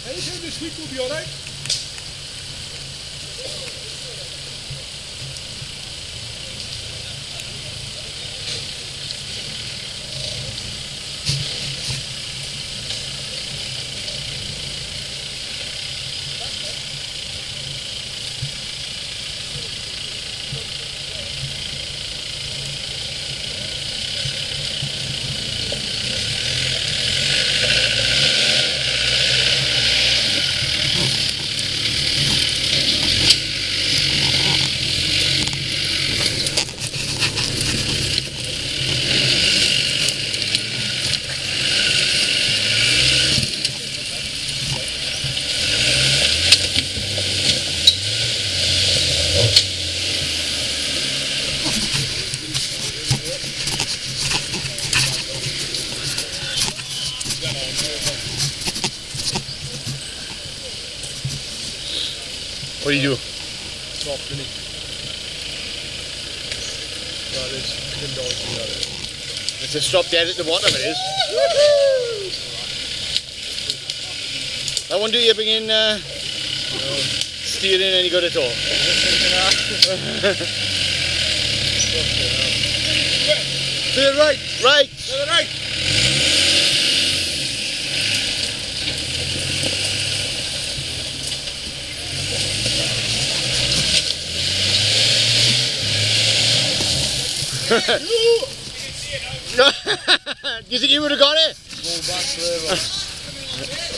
Anytime this week will be alright. What do you do? Softening. That is indulging that is. It's a stop dead at the bottom, it is. That one do you bring in steering any good at all? To the right! Right! To the right! Do you think you would have got it? Go back forever.